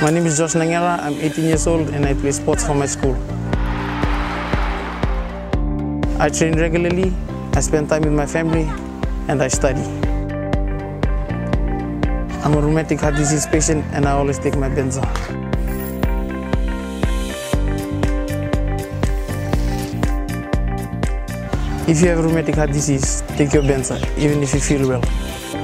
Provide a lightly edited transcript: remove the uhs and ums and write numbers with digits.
My name is Josh Nangera. I'm 18 years old and I play sports for my school. I train regularly, I spend time with my family, and I study. I'm a rheumatic heart disease patient and I always take my Benza. If you have rheumatic heart disease, take your Benza, even if you feel well.